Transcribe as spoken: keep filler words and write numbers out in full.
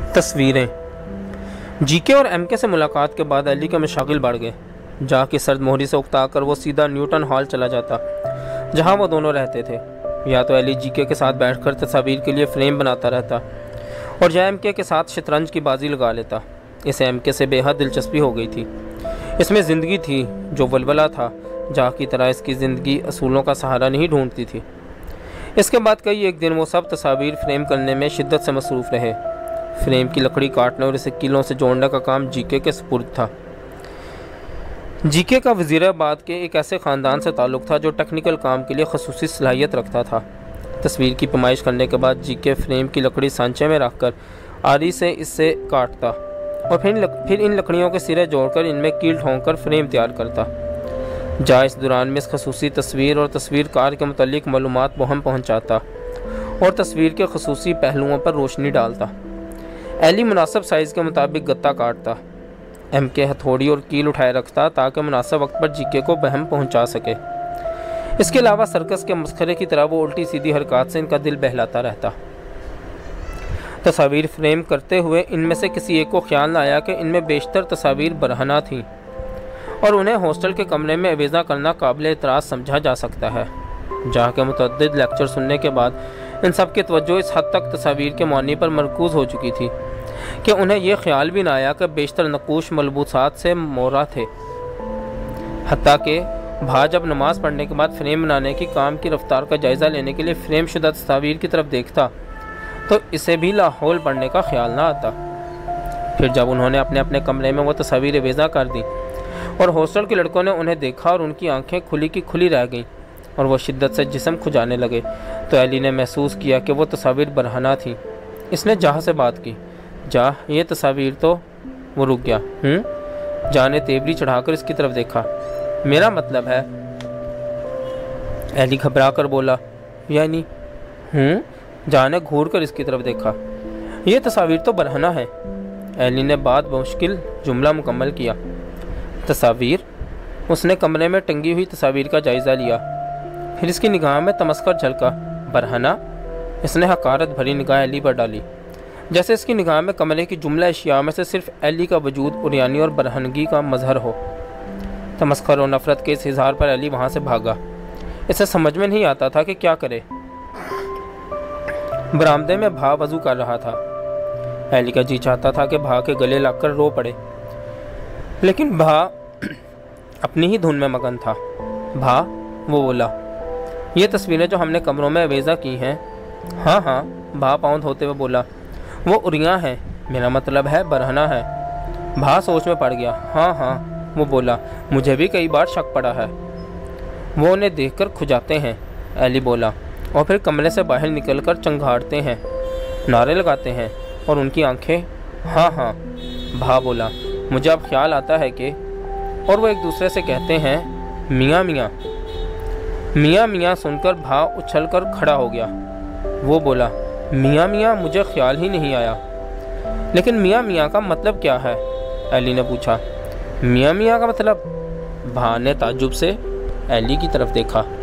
तस्वीरें। जीके और एमके से मुलाकात के बाद एली के मशागिल बढ़ गए। जाके सर्द मोहरी से उकताकर वो सीधा न्यूटन हॉल चला जाता, जहाँ वो दोनों रहते थे। या तो एली जीके के साथ बैठकर तस्वीर के लिए फ्रेम बनाता रहता और या एमके के साथ शतरंज की बाजी लगा लेता। इसे एमके से बेहद दिलचस्पी हो गई थी। इसमें ज़िंदगी थी जो वलवला था। जहाँ की तरह इसकी ज़िंदगी असूलों का सहारा नहीं ढूंढती थी। इसके बाद कई एक दिन वो सब तस्वीर फ्रेम करने में शिद्दत से मसरूफ़ रहे। फ्रेम की लकड़ी काटने और इसे कीलों से जोड़ने का काम जीके के सुपुर्द था। जीके का वज़ीराबाद के एक ऐसे ख़ानदान से ताल्लुक़ था जो टेक्निकल काम के लिए खसूसी सलाहियत रखता था। तस्वीर की पैमाइश करने के बाद जीके फ्रेम की लकड़ी सांचे में रखकर आरी से इससे काटता और फिर लक, फिर इन लकड़ियों के सिरे जोड़कर इनमें कील ठोंक कर फ्रेम तैयार करता। जहाँ इस दौरान में इस खसूसी तस्वीर और तस्वीरकार के मुतालिक मालूमात वहम पहुँचाता और तस्वीर के खसूसी पहलुओं पर रोशनी डालता। एली मुनासिब साइज़ के मुताबिक गत्ता काटता। एम के हथौड़ी और कील उठाए रखता ताकि मुनासिब वक्त पर जीके को बहम पहुंचा सके। इसके अलावा सर्कस के मस्खरे की तरह वो उल्टी सीधी हरकत से इनका दिल बहलाता रहता। तस्वीर फ्रेम करते हुए इनमें से किसी एक को ख्याल न आया कि इनमें बेशतर तस्वीर बरहना थीं और उन्हें हॉस्टल के कमरे में अवेज़ा करना काबिल एतराज़ समझा जा सकता है। जहाँ के मुतअद्दिद लेक्चर सुनने के बाद इन सब की तवज्जो इस हद तक तस्वीर के मानी पर मरकूज़ हो चुकी थी कि उन्हें यह ख्याल भी ना आया कि बेशतर नकूश मलबूसात से मोरा थे। हत्ता कि भा जब नमाज़ पढ़ने के बाद फ्रेम बनाने की काम की रफ्तार का जायज़ा लेने के लिए फ्रेम शुदा तस्वीर की तरफ देखता तो इसे भी लाहौल पढ़ने का ख्याल ना आता। फिर जब उन्होंने अपने अपने कमरे में वो तस्वीरें वेज़ा कर दी और हॉस्टल के लड़कों ने उन्हें देखा और उनकी आंखें खुली की खुली रह गईं और वह शिद्दत से जिस्म खुजाने लगे, तो एली ने महसूस किया कि वो तस्वीर बरहना थी। इसने जहाँ से बात की, जा ये तस्वीर तो। वो रुक गया। हम्म जा ने तेवरी चढ़ाकर इसकी तरफ देखा। मेरा मतलब है, एली घबरा कर बोला। यानी? हम्म जा ने घूर कर इसकी तरफ देखा। ये तस्वीर तो बरहना है। एली ने बात मुश्किल जुमला मुकम्मल किया। तस्वीर? उसने कमरे में टंगी हुई तस्वीर का जायज़ा लिया। फिर इसकी निगाह में तमस्कर झलका। बरहना? इसने हकारत भरी निगाह एली पर डाली, जैसे इसकी निगाह में कमरे की जुमला अशिया में से सिर्फ एली का वजूद उरियानी और बरहनगी का मजहर हो। तमस्कर और नफरत के इस इजहार पर एली वहाँ से भागा। इसे समझ में नहीं आता था कि क्या करे। बरामदे में भा वजू कर रहा था। एली का जी चाहता था कि भा के गले लगकर रो पड़े, लेकिन भा अपनी ही धुन में मगन था। भा, वो बोला, ये तस्वीरें जो हमने कमरों में अवेज़ा की हैं। हाँ हाँ, भा पाउंद होते हुए बोला। वो उरियाँ हैं, मेरा मतलब है बरहना है। भा सोच में पड़ गया। हाँ हाँ, वो बोला, मुझे भी कई बार शक पड़ा है। वो उन्हें देखकर खुजाते हैं, एली बोला, और फिर कमरे से बाहर निकलकर चंगाड़ते हैं, नारे लगाते हैं और उनकी आंखें। हाँ हाँ, भा बोला, मुझे अब ख्याल आता है कि। और वो एक दूसरे से कहते हैं, मियाँ मियाँ। मियाँ मियाँ सुनकर भा उछलकर खड़ा हो गया। वो बोला, मियाँ मियाँ मुझे ख्याल ही नहीं आया। लेकिन मियाँ मियाँ का मतलब क्या है? एली ने पूछा। मियाँ मियाँ का मतलब? भा ने ताज्जुब से एली की तरफ देखा।